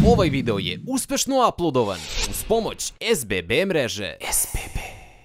Ovaj video je uspešno uploadovan uz pomoć SBB mreže. SBB.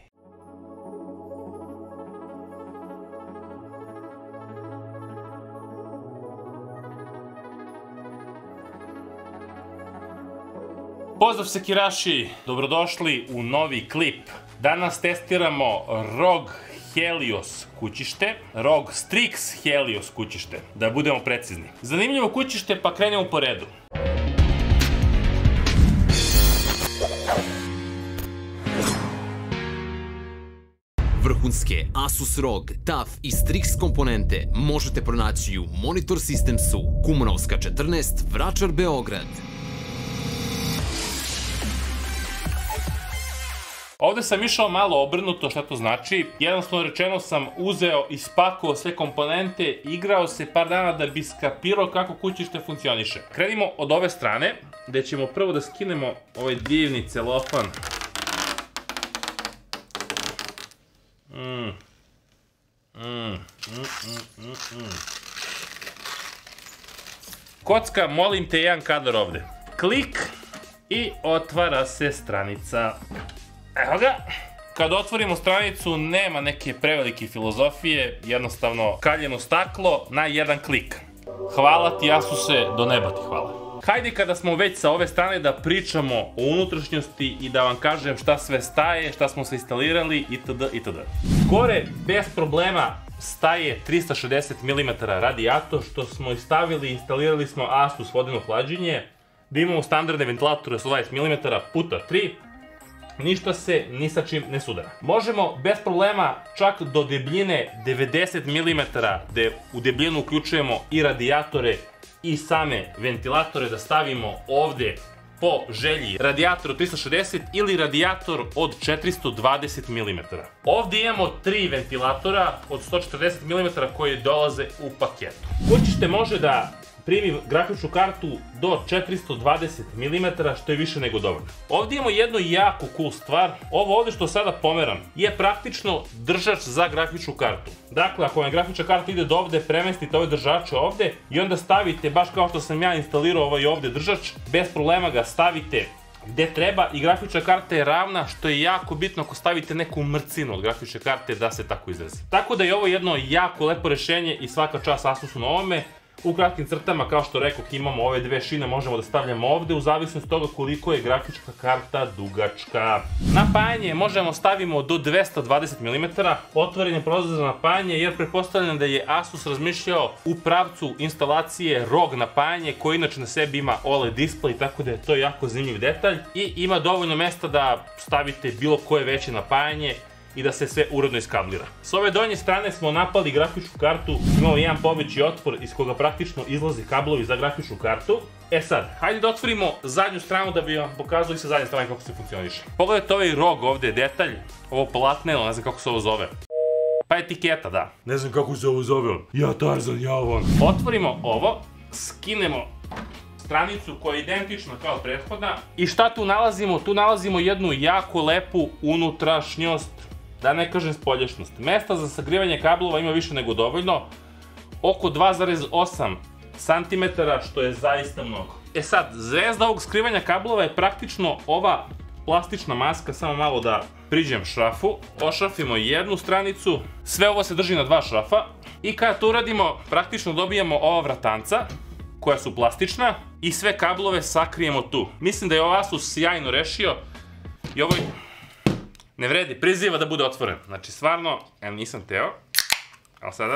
Pozdrav sekiraši, dobrodošli u novi klip. Danas testiramo ROG Helios kućište, ROG Strix Helios kućište, da budemo precizni. Zanimljivo kućište, pa krenemo po redu. Vrhunske Asus ROG, TUF i Strix komponente možete pronaći u Monitor Systemsu, Kumanovska 14, Vračar, Beograd. Ovde sam išao malo obrnuto, šta to znači. Jednostavno rečeno sam uzeo i spakovao sve komponente, igrao se par dana da bi skapirao kako kućište funkcioniše. Krenimo od ove strane, gde ćemo prvo da skinemo ovaj divni celofan. Kocka, molim te, jedan kadar ovde. Klik i otvara se stranica. Evo ga. Kad otvorimo stranicu nema neke prevelike filozofije, jednostavno kaljeno staklo na jedan klik. Hvala ti Asuse, do neba ti hvala. Hajde kada smo već sa ove strane da pričamo o unutrašnjosti i da vam kažem šta sve staje, šta smo se instalirali itd. itd. Gore bez problema staje 360 mm radijator što smo stavili, instalirali smo Asus vodeno hlađenje, da imamo standardne ventilatore 120 mm puta 3. Ništa se ni sa čim ne sudara. Možemo bez problema čak do debljine 90 mm, gde u debljinu uključujemo i radijatore i same ventilatore, da stavimo ovde po želji radijator od 360 ili radijator od 420 mm. Ovde imamo 3 ventilatora od 140 mm koji dolaze u paketu. Kućište može da primi grafičnu kartu do 420 mm, što je više nego dovoljno. Ovdje imamo jednu jako cool stvar. Ovo ovdje što sada pomeram je praktično držač za grafičnu kartu. Dakle, ako vam grafična karta ide do ovde, premestite ove držače ovde i onda stavite, baš kao što sam ja instalirao ovaj ovde držač, bez problema ga stavite gde treba i grafična karta je ravna, što je jako bitno ako stavite neku mrcinu od grafične karte, da se tako izrazi. Tako da je ovo jedno jako lepo rešenje i svaka čast Asusu na ovome. U kratkim crtama, kao što rekoh, imamo ove dve šine, možemo da stavljamo ovde u zavisnosti toga koliko je grafička karta dugačka. Napajanje možemo stavimo do 220 mm, otvoren je prozor za napajanje jer pretpostavljam da je Asus razmišljao u pravcu instalacije ROG napajanje koji inače na sebi ima OLED display, tako da je to jako zanimljiv detalj i ima dovoljno mesta da stavite bilo koje veće napajanje i da se sve uredno iskablira. S ove donje strane smo napali grafičku kartu, imamo jedan poveći otvor iz koga praktično izlaze kablovi za grafičnu kartu. E sad, hajde da otvorimo zadnju stranu da bi vam pokazali sa zadnje strane kako se funkcioniše. Pogledajte ovaj ROG ovde, detalj, ovo platneno, ne znam kako se ovo zove. Pa etiketa, da. Ne znam kako se ovo zove. Ja Tarzan, ja on. Otvorimo ovo, skinemo stranicu koja je identična kao prethodna. I šta tu nalazimo? Tu nalazimo jednu jako lepu unutrašnjost, da ne kažem spoljašnjost. Mesta za sagrivanje kablova ima više nego dovoljno. Oko 2,8 cm, što je zaista mnogo. E sad, zvezda ovog skrivanja kablova je praktično ova plastična maska, samo malo da priđem šrafu. Ošrafimo jednu stranicu. Sve ovo se drži na dva šrafa. I kada to uradimo, praktično dobijamo ova vratanca, koja su plastična, i sve kablove sakrijemo tu. Mislim da je ovo Asus sjajno rešio i ovo ne vredi, priziva da bude otvoren. Znači, stvarno, nisam teo, ali sada,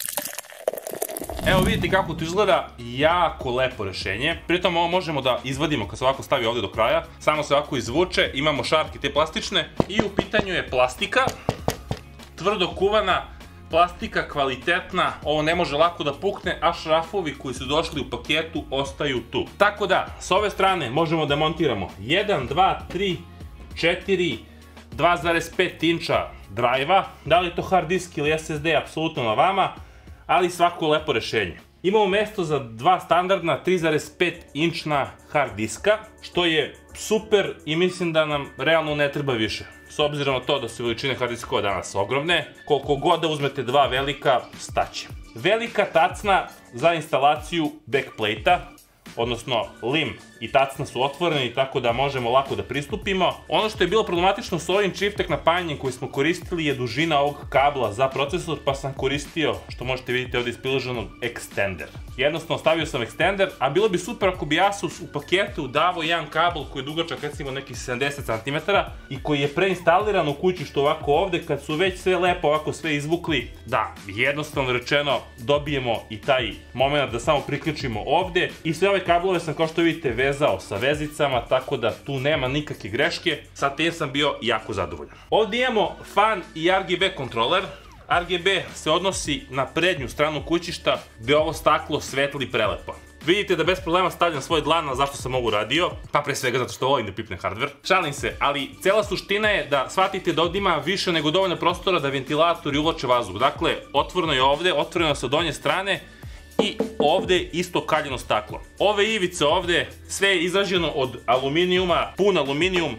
evo vidite kako to izgleda, jako lepo rešenje. Pritom ovo možemo da izvadimo kad se ovako stavi ovde do kraja, samo se ovako izvuče, imamo šarke te plastične i u pitanju je plastika, tvrdo kuvana, plastika kvalitetna, ovo ne može lako da pukne, a šrafovi koji su došli u paketu ostaju tu. Tako da, s ove strane možemo da montiramo 1, 2, 3, 4, 2,5 inča drajva, da li je to hard disk ili SSD, apsolutno na vama, ali svako lepo rešenje. Imamo mesto za dva standardna 3,5 inčna hard diska, što je super i mislim da nam realno ne treba više. S obzirom na to da su veličine hard diskova danas ogromne, koliko god da uzmete dva velika, staće. Velika tacna za instalaciju backplate-a, odnosno lim i tacna su otvoreni, tako da možemo lako da pristupimo. Ono što je bilo problematično s ovim Chieftec napajanjem koji smo koristili je dužina ovog kabla za procesor, pa sam koristio, što možete vidjeti ovdje ispriloženog, extender. Jednostavno stavio sam extender, a bilo bi super ako bi Asus u paketu davao jedan kabel koji je dugačak recimo nekih 70 cm i koji je preinstaliran u kući, što ovako ovdje kad su već sve lepo ovako sve izvukli, da jednostavno rečeno dobijemo i taj moment da samo priključimo ovdje. I sve ove kablove sam, kao što vidite, vezao sa vezicama, tako da tu nema nikakve greške. Sa tim sam bio jako zadovoljan. Ovdje imamo fan i RGB kontroler. RGB se odnosi na prednju stranu kućišta gdje ovo staklo svetli prelepo. Vidite da bez problema stavljam svoj dlan, a zašto sam ovo uradio? Pa pre svega zato što volim da pipne hardware. Šalim se, ali cela suština je da shvatite da ovdje ima više nego dovoljno prostora da ventilatori uvlače vazduh. Dakle, otvoreno je ovdje, otvoreno sa donje strane i ovdje isto kaljeno staklo. Ove ivice ovdje, sve je izrađeno od aluminijuma, pun aluminijum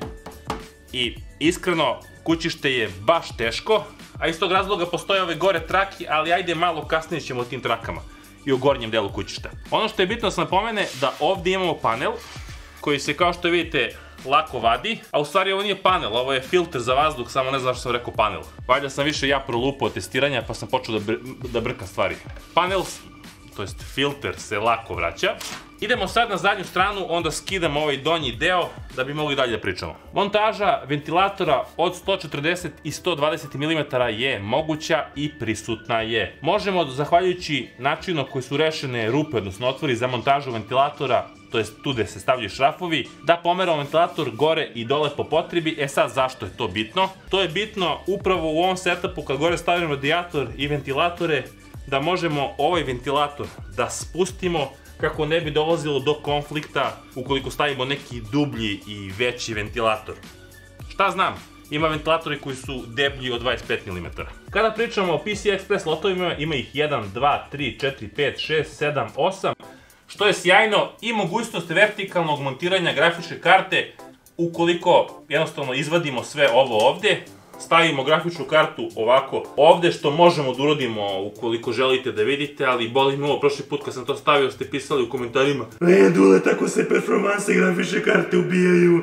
i iskreno kućište je baš teško, a iz tog razloga postoje ove gore traki, ali ajde malo kasnije ćemo o tim trakama i u gornjem delu kućišta. Ono što je bitno da se napomene da ovdje imamo panel koji se, kao što vidite, lako vadi, a u stvari ovo nije panel, ovo je filter za vazduh, samo ne znam zašto sam rekao panel. Valjda sam više ja prolupao testiranja pa sam počeo da brkam stvari. Panel, to jest filter, se lako vraća. Idemo sad na zadnju stranu, onda skidamo ovaj donji deo da bi mogli dalje da pričamo. Montaža ventilatora od 140 i 120 mm je moguća i prisutna je. Možemo, zahvaljujući načinu koji su rešene rupe, odnosno otvori za montažu ventilatora, to jest tu gde se stavljaju šrafovi, da pomeramo ventilator gore i dole po potrebi. E sad, zašto je to bitno? To je bitno upravo u ovom setupu kad gore stavimo radijator i ventilatore, da možemo ovaj ventilator da spustimo kako ne bi dolazilo do konflikta ukoliko stavimo neki dublji i veći ventilator. Šta znam, ima ventilatori koji su deblji od 25 mm. Kada pričamo o PCI Express slotovima, ima ih 1, 2, 3, 4, 5, 6, 7, 8, što je sjajno, i mogućnost vertikalnog montiranja grafičke karte ukoliko jednostavno izvadimo sve ovo ovdje, stavimo grafičnu kartu ovako ovdje, što možemo da uradimo ukoliko želite da vidite, ali boli me ovo, prošli put kad sam to stavio ste pisali u komentarima Dule, tako se performanse grafične karte ubijaju.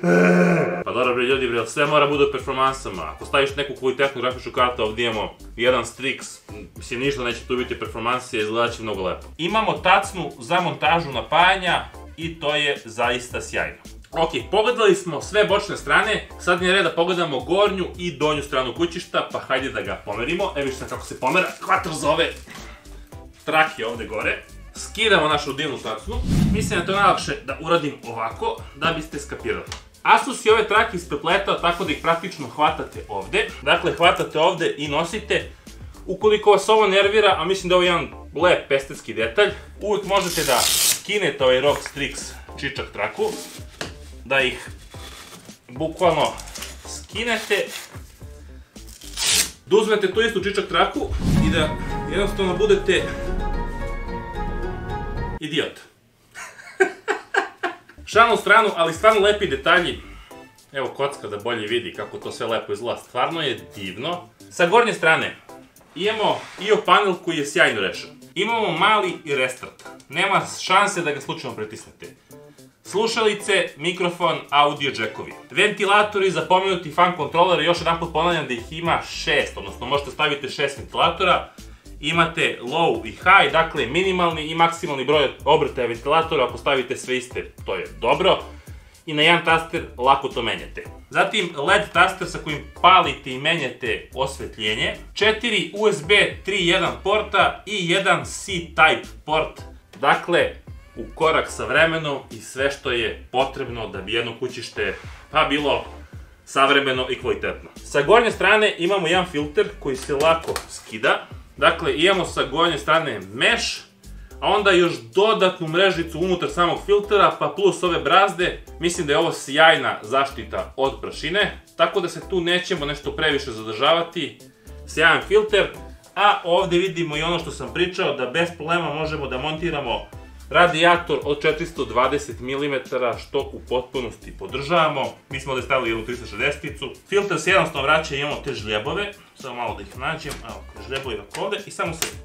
Pa dobro bre ljudi, bre, sve mora bude u performansama. Ako staviš neku kvalitetnu grafičnu kartu, ovdje imamo jedan Strix, mislim ništa neće tu biti performanse, izgledat će mnogo lepo. Imamo tacnu za montažu napajanja i to je zaista sjajno. Ok, pogledali smo sve bočne strane, sad je red da pogledamo gornju i donju stranu kućišta, pa hajde da ga pomerimo. Evo što kako se pomera, hvatar za ove trake ovdje gore. Skidamo našu divnu tacnu, mislim da je to najlakše da uradim ovako, da biste skapirali. Asus je ove trake isprepletao tako da ih praktično hvatate ovdje, dakle hvatate ovdje i nosite. Ukoliko vas ovo nervira, a mislim da je ovo jedan lep estetski detalj, uvijek možete da skinete ovaj ROG Strix čičak traku, da ih bukvalno skinete, da uzmete tu istu čičak traku i da jednostavno budete idiot. Šalnu stranu, ali stvarno lepi detalji. Evo kocka da bolje vidi kako to sve lepo izgleda, stvarno je divno. Sa gornje strane imamo IO panel koji je sjajno rešen. Imamo mali i restart, nema šanse da ga slučajno pritisnete. Slušalice, mikrofon, audio džekovi. Ventilatori za pomenuti fan kontroler, još jedan put ponavljam da ih ima 6, odnosno možete staviti 6 ventilatora. Imate low i high, dakle minimalni i maksimalni broj obrtaja ventilatora, ako stavite sve iste, to je dobro. I na jedan taster lako to menjate. Zatim LED taster sa kojim palite i menjate osvetljenje. 4 USB 3.1 porta i jedan C-Type port. Dakle, u korak sa vremenom i sve što je potrebno da bi jedno kućište pa bilo savremeno i kvalitetno. Sa gornje strane imamo jedan filter koji se lako skida. Dakle, imamo sa gornje strane mesh, a onda još dodatnu mrežicu unutar samog filtera, pa plus ove brazde. Mislim da je ovo sjajna zaštita od prašine, tako da se tu nećemo nešto previše zadržavati. Sjajan filter, a ovdje vidimo i ono što sam pričao, da bez problema možemo da montiramo radijator od 420 mm, što u potpunosti podržavamo. Mi smo ovdje stavili jednu 360-icu. Filter se jednostavno vraća i imamo te žljebove. Samo malo da ih nađem. Evo, žljebovi ovako ovdje i samo se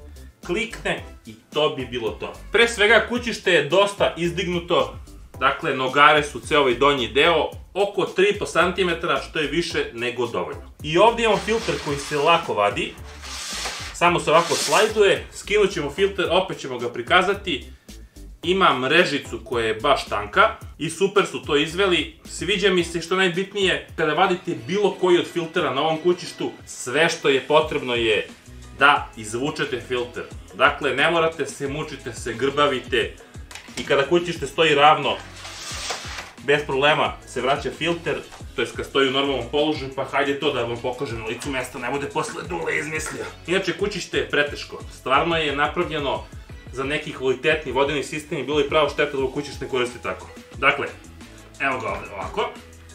klikne i to bi bilo to. Pre svega, kućište je dosta izdignuto, dakle, nogare su ceo ovaj donji deo, oko 3,5 cm, što je više nego dovoljno. I ovdje imamo filter koji se lako vadi, samo se ovako slajduje, skinut ćemo filter, opet ćemo ga prikazati. Ima mrežicu koja je baš tanka i super su to izveli. Sviđa mi se što najbitnije, kada vadite bilo koji od filtera na ovom kućištu, sve što je potrebno je da izvučete filter. Dakle, ne morate se mučite, se grbavite i kada kućište stoji ravno, bez problema se vraća filter, to je kad stoji u normalnom položaju, pa hajde to da vam pokažem na licu mesta, ne bude posle Dule izmislio. Inače, kućište je preteško, stvarno je napravljeno za neki kvalitetni vodeni sistem i bilo je pravo šteta da ovo kućište ne koristi tako. Dakle, evo ga ovdje ovako.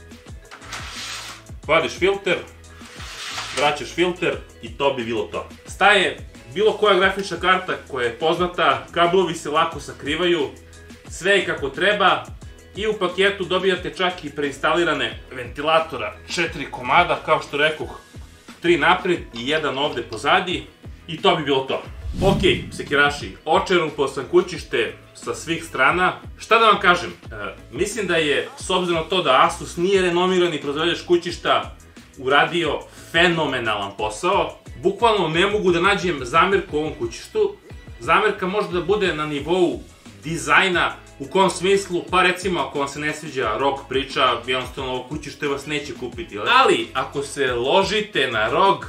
Vadiš filter, vraćaš filter i to bi bilo to. Staje bilo koja grafična karta koja je poznata, kablovi se lako sakrivaju, sve je kako treba i u paketu dobijate čak i preinstalirane ventilatora, 4 komada, kao što rekoh, 3 napred i 1 ovde pozadi i to bi bilo to. Ok, sekiraši, očerupao sam kućište sa svih strana. Šta da vam kažem, mislim da je, s obzirom na to da Asus nije renomirani proizvođač kućišta, uradio fenomenalan posao. Bukvalno ne mogu da nađem zamerku u ovom kućištu. Zamerka može da bude na nivou dizajna, u kom smislu, pa recimo ako vam se ne sviđa ROG priča, jednostavno ovo kućište vas neće kupiti. Ali, ako se ložite na ROG,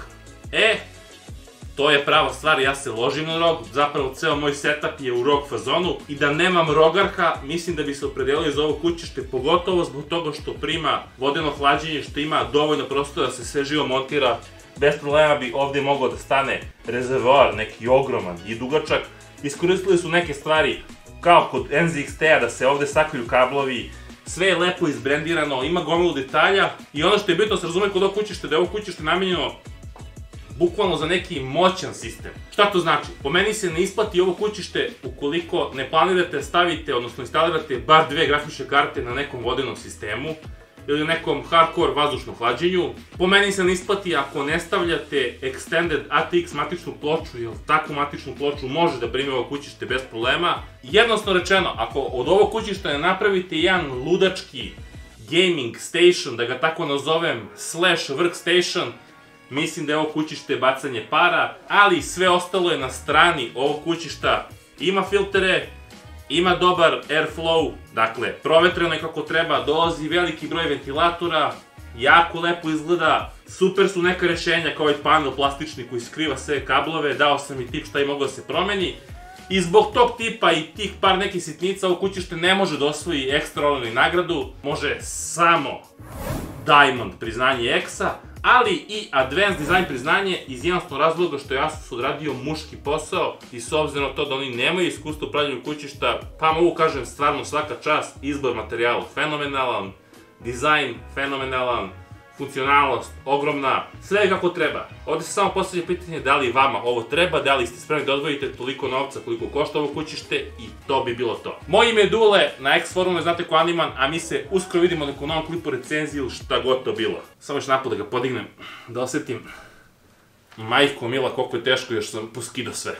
to je prava stvar, ja se ložim na ROG, zapravo ceo moj setup je u ROG fazonu i da nemam rogarka, mislim da bi se opredelio za ovo kućište, pogotovo zbog toga što prima vodeno hlađenje, što ima dovoljno prostora da se sve živo montira. Bez problema bi ovdje mogao da stane rezervoar, neki ogroman i dugačak. Iskoristili su neke stvari kao kod NZXT-a da se ovdje sakriju kablovi, sve je lepo izbrendirano, ima gomilu detalja i ono što je bitno se razume kod ovog kućište, da je ovo kućište namenjeno bukvalno za neki moćan sistem. Šta to znači? Po meni se ne isplati ovo kućište ukoliko ne planirate stavite, odnosno instalirate bar 2 grafične karte na nekom vodenom sistemu ili nekom hardcore vazdušnom hlađenju. Po meni se ne isplati ako ne stavljate Extended ATX matičnu ploču, jer takvu matičnu ploču može da primi ovo kućište bez problema. Jednostavno rečeno, ako od ovog kućišta ne napravite jedan ludački gaming station, da ga tako nazovem, slash workstation, mislim da je ovo kućište bacanje para, ali sve ostalo je na strani ovog kućišta. Ima filtere, ima dobar airflow, dakle, provetreno je kako treba, dolazi veliki broj ventilatora, jako lepo izgleda, super su neka rešenja kao ovaj panel plastični koji skriva sve kablove, dao sam i tip šta je moglo da se promeni. I zbog tog tipa i tih par nekih sitnica, ovo kućište ne može da osvoji ekstraordinarnu nagradu, može samo Diamond priznanje EXA, ali i Advanced Design priznanje iz jednostavnog razloga što je Asus odradio muški posao i s obzirom na to da oni nemaju iskustva u pravljenju kućišta, pa mogu kažem stvarno svaka čast, izbor materijala fenomenalan, dizajn fenomenalan, funkcionalnost ogromna, sve kako treba. Ovdje se samo postavlja pitanje da li vama ovo treba, da li ste spremni da odvojite toliko novca koliko košta ovo kućište i to bi bilo to. Moje ime je Dule, na X forumu znate ko Animan, a mi se uskoro vidimo neku novom klipu, recenziju, šta god to bilo. Samo još napad da ga podignem, da osjetim, majko mila koliko je teško, još sam poskidao sve.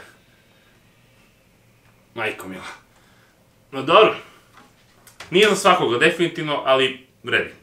Majko mila. No dobro, nije za svakoga definitivno, ali vredi.